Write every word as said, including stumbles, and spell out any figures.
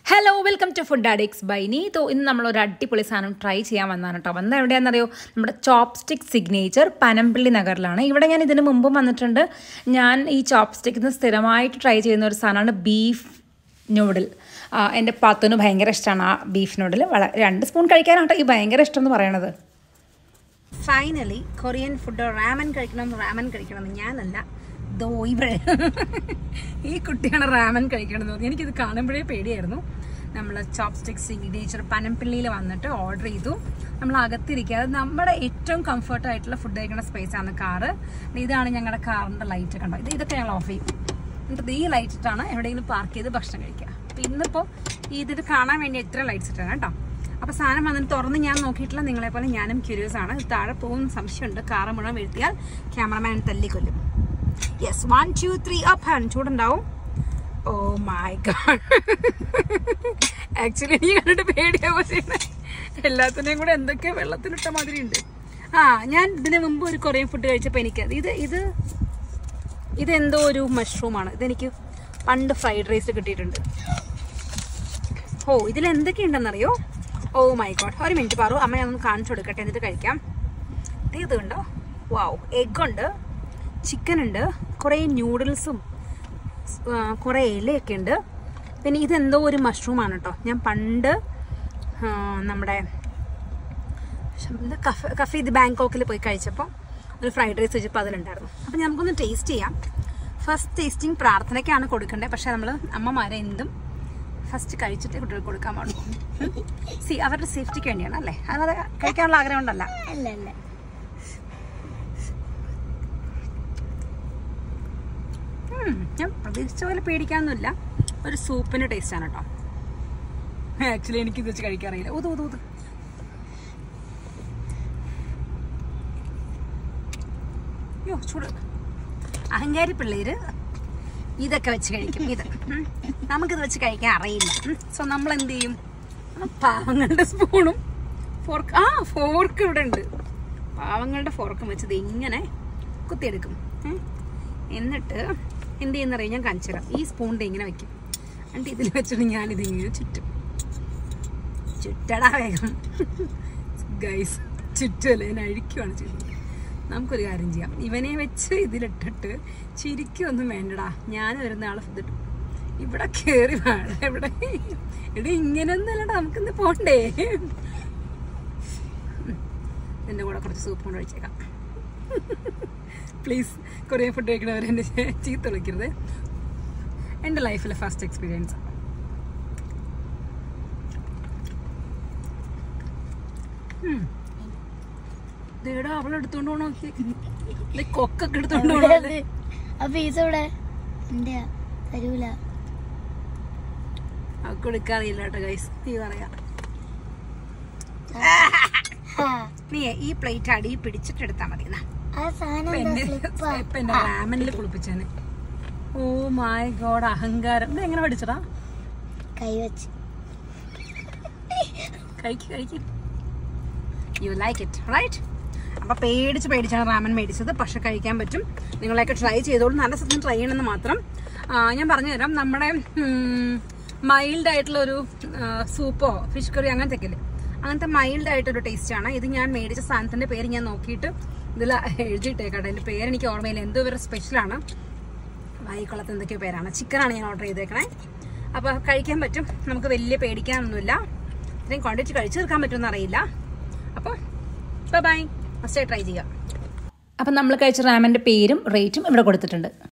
Hello welcome to food addicts by Neethu. ഇന്ന് നമ്മളൊരു അടിപൊളി സാധനം ട്രൈ ചെയ്യാൻ വന്നതാണ് കേട്ടോ. വന്നത് എവിടെയാണെന്നറിയോ? നമ്മുടെ ചോപ്സ്റ്റിക് സിഗ്നേച്ചർ പനമ്പള്ളി നഗറിലാണ്. ഇവിടെ ഞാൻ ഇതിന് മുമ്പും വന്നിട്ടുണ്ട്. ഞാൻ ഈ ചോപ്സ്റ്റിക്കിന് സ്ഥിരമായിട്ട് ട്രൈ ചെയ്യുന്ന ഒരു സാധനമാണ് ബീഫ് നൂഡിൽ. എൻ്റെ പാത്തുന് ഭയങ്കര ഇഷ്ടമാണ് ആ ബീഫ് നൂഡിൽ. വളരെ രണ്ട് സ്പൂൺ കഴിക്കാനാട്ടോ ഈ ഭയങ്കര ഇഷ്ടം എന്ന് പറയണത്. ഫൈനലി കൊറിയൻ ഫുഡ് റാമൻ കഴിക്കണം റാമൻ കഴിക്കണം എന്ന് ഞാനല്ല, ദോ ഇവിടെ ഈ കുട്ടിയാണ് റാമൻ കഴിക്കണമെന്ന് പറഞ്ഞു. എനിക്കിത് കാണുമ്പോഴേ പേടിയായിരുന്നു. നമ്മൾ ചോപ്സ്റ്റിക് സിഗ്നേച്ചർ പനമ്പള്ളിയിൽ വന്നിട്ട് ഓർഡർ ചെയ്തു. നമ്മൾ അകത്തിരിക്കുക, അത് നമ്മുടെ ഏറ്റവും കംഫർട്ടായിട്ടുള്ള ഫുഡ് കഴിക്കുന്ന സ്പേസാണ് കാറ്. ഇതാണ് ഞങ്ങളുടെ കാറിൻ്റെ ലൈറ്റ് കണ്ടോ. ഇത് ഇതൊക്കെ ഞങ്ങൾ ഓഫ് ചെയ്യും. എന്നിട്ട് ഈ ലൈറ്റ് ഇട്ടാണ് എവിടെയെങ്കിലും പാർക്ക് ചെയ്ത് ഭക്ഷണം കഴിക്കുക. അപ്പം ഇന്നിപ്പോൾ ഇതിൽ കാണാൻ വേണ്ടി എത്ര ലൈറ്റ്സ് ഇട്ടാണ് കേട്ടോ. അപ്പോൾ സാധനം വന്നിട്ട് തുറന്ന് ഞാൻ നോക്കിയിട്ടില്ല. നിങ്ങളെപ്പോലെ ഞാനും ക്യൂരിയസ് ആണ്. താഴെ പോകുന്ന സംശയമുണ്ട്. കാറ് മുഴുവൻ വീഴ്ത്തിയാൽ ക്യാമറമാൻ തല്ലിക്കൊല്ലും. Yes, one two three up hand. ചൂടുണ്ടാവും. ഓ മൈ ഗോഡ്, ആക്ച്വലി എനിക്ക് കണ്ടിട്ട് പേടിയാവുക ചെയ്യുന്നത്. എല്ലാത്തിനെയും കൂടെ എന്തൊക്കെ വെള്ളത്തിലിട്ട മാതിരി ഉണ്ട്. ആ ഞാൻ ഇതിന് മുമ്പ് ഒരു കൊറിയൻ ഫുഡ് കഴിച്ചപ്പോൾ എനിക്ക് ഇത് ഇത് ഇതെന്തോ ഒരു മഷ്റൂമാണ്. ഇതെനിക്ക് പണ്ട് ഫ്രൈഡ് റൈസ് കിട്ടിയിട്ടുണ്ട്. ഓ ഇതിൽ എന്തൊക്കെയുണ്ടെന്നറിയോ? ഓ മൈ ഗോഡ്, ഒരു മിനിറ്റ് പറു, അമ്മ ഞാനൊന്ന് കാണിച്ചു കൊടുക്കട്ടെ, എന്നിട്ട് കഴിക്കാം. ഇത് കണ്ടോ, വാവ്, എഗ്ഗുണ്ട്, ചിക്കൻ ഉണ്ട്, കുറേ ന്യൂഡിൽസും കുറേ ഇലയൊക്കെ ഉണ്ട്. പിന്നെ ഇതെന്തോ ഒരു മഷ്റൂമാണ് കേട്ടോ. ഞാൻ പണ്ട് നമ്മുടെ കഫ കഫേ ഇത് ബാങ്കോക്കിൽ പോയി കഴിച്ചപ്പോൾ ഒരു ഫ്രൈഡ് റൈസ് വെച്ചപ്പോൾ അതിലുണ്ടായിരുന്നു. അപ്പം നമുക്കൊന്ന് ടേസ്റ്റ് ചെയ്യാം. ഫസ്റ്റ് ടേസ്റ്റിംഗ് പ്രാർത്ഥനയ്ക്കാണ് കൊടുക്കേണ്ടത്. പക്ഷേ നമ്മൾ അമ്മമാരെ എന്തും ഫസ്റ്റ് കഴിച്ചിട്ട് കുട്ടികൾക്ക് കൊടുക്കാൻ പാടുള്ളൂ. സി അവരുടെ സേഫ്റ്റിക്ക് വേണ്ടിയാണ് അല്ലേ? അല്ലാതെ കഴിക്കാനുള്ള ആഗ്രഹം ഉണ്ടല്ല. അല്ല അല്ല ഞാൻ പ്രതീക്ഷിച്ച പോലെ പേടിക്കാനൊന്നുമില്ല. ഒരു സൂപ്പിൻ്റെ ടേസ്റ്റാണ് കേട്ടോ. ആക്ച്വലി എനിക്ക് ഇത് വെച്ച് കഴിക്കാറിയില്ല. ഊത് ഊത് ഊത്. യോ ചൂട്. അഹങ്കാരി പിള്ളേര് ഇതൊക്കെ വെച്ച് കഴിക്കും. ഇത് നമുക്കിത് വെച്ച് കഴിക്കാൻ അറിയില്ല. സോ നമ്മൾ എന്ത് ചെയ്യും? പാവങ്ങളുടെ സ്പൂണും ഫോർക്ക്, ആ ഫോർക്ക് ഇവിടെ ഉണ്ട്. പാവങ്ങളുടെ ഫോർക്കും വെച്ചത് ഇങ്ങനെ കുത്തിയെടുക്കും. എന്നിട്ട് എന്ത് ചെയ്യുന്നറിയാം, ഞാൻ കാണിച്ചു തരാം. ഈ സ്പൂണിൻ്റെ ഇങ്ങനെ വെക്കും. എന്നിട്ട് ഇതിൽ വെച്ചിട്ട് ഞാനിതിങ്ങനെ ചുറ്റും. ചുറ്റടാ വേഗം ഗൈസ്, ചുറ്റുമല്ല, ഞാൻ അഴിക്കുവാണ് ചെയ്യുന്നത്. നമുക്കൊരു കാര്യം ചെയ്യാം, ഇവനെ വെച്ച് ഇതിലിട്ടിട്ട് ചിരിക്കൊന്നും വേണ്ടടാ. ഞാൻ വരുന്ന ആളെ ഇതിട്ടു ഇവിടെ കയറി വേണം. എവിടെ എവിടെ ഇങ്ങനെയൊന്നുമല്ലടാ, നമുക്കിന്ന് പോണ്ടേ. എൻ്റെ കൂടെ കുറച്ച് സൂപ്പ് കൊണ്ട് ഒഴിച്ചേക്കാം പ്ലീസ്. കൊറിയൻ ഫുഡ് കഴിക്കണവർ എൻ്റെ ചീത്ത വിളിക്കരുത്. എൻ്റെ ലൈഫിലെ ഫസ്റ്റ് എക്സ്പീരിയൻസ്. ദേടാ അവളെടുത്തോണ്ട് പോണോ, കൊക്കൊക്കെ എടുത്തോണ്ട് പോണോ. തരൂല, അവൾക്ക് എടുക്കാറിയില്ല കേട്ടോ ഗൈസ്. നീ പറയാ, നീ ഈ പ്ലേറ്റ് അടി പിടിച്ചിട്ടെടുത്താ മതി. ഇപ്പൊ എന്റെ റാമനിൽ കുളിപ്പിച്ചാന്. ഓ മൈ ഗോഡ്, അഹങ്കാരം. ഇത് എങ്ങനെ പഠിച്ചടാ? കൈ വെച്ച് കഴിക്ക് കഴിക്ക്. You like it right? അപ്പൊ പേടിച്ച് പേടിച്ചാണ് റാമൻ മേടിച്ചത്. പക്ഷെ കഴിക്കാൻ പറ്റും. നിങ്ങളെയൊക്കെ ട്രൈ ചെയ്തോളൂ. നല്ല സ്ഥലം ട്രൈ ചെയ്യണമെന്ന് മാത്രം ഞാൻ പറഞ്ഞു തരാം. നമ്മുടെ മൈൽഡ് ആയിട്ടുള്ള ഒരു സൂപ്പോ ഫിഷ് കറി അങ്ങനത്തെ ഒക്കെ ഇല്ലേ, അങ്ങനത്തെ മൈൽഡ് ആയിട്ടൊരു ടേസ്റ്റാണ് ഇത്. ഞാൻ മേടിച്ച സാധനത്തിന്റെ പേര് ഞാൻ നോക്കിയിട്ട് ഇതിൽ എഴുതിയിട്ടേക്കട്ടെ. എൻ്റെ പേര് എനിക്ക് ഓർമ്മയില്ല. എന്തോ ഇവരുടെ സ്പെഷ്യലാണ്. വായിക്കൊള്ളത്ത് എന്തൊക്കെയോ പേരാണ്. ചിക്കനാണ് ഞാൻ ഓർഡർ ചെയ്തേക്കണേ. അപ്പോൾ കഴിക്കാൻ പറ്റും. നമുക്ക് വലിയ പേടിക്കാനൊന്നുമില്ല. ഇത്രയും ക്വാണ്ടിറ്റി കഴിച്ചു തീർക്കാൻ പറ്റുമെന്ന് അറിയില്ല. അപ്പോൾ ബൈ ബൈ, മസ്റ്റായി ട്രൈ ചെയ്യാം. അപ്പം നമ്മൾ കഴിച്ച റാമൻ്റെ പേരും റേറ്റും ഇവിടെ കൊടുത്തിട്ടുണ്ട്.